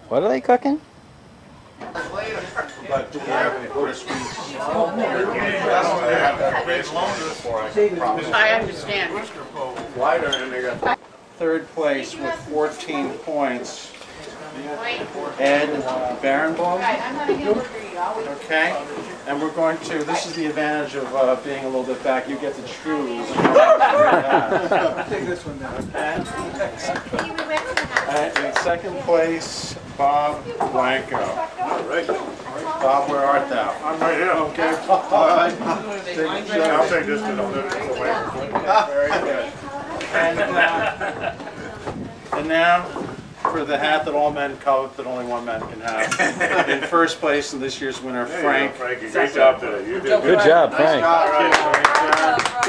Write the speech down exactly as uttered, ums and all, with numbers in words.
What are they cooking? But do we have any Buddha sweets? I understand. Third place with fourteen points. Ed Barenbaum. Okay, and we're going to, this is the advantage of uh, being a little bit back, you get to choose. Take this one now. Okay. And in second place, Bob Blanco. Bob, where art thou? I'm right here. Okay, all right. I'll take this because I'm looking for way. Very good. And, uh, and now, for the hat that all men covet, that only one man can have. In first place, in this year's winner, Frank. Frankie, great job today. You did Good job, Frank. Nice job, Frank. Great job.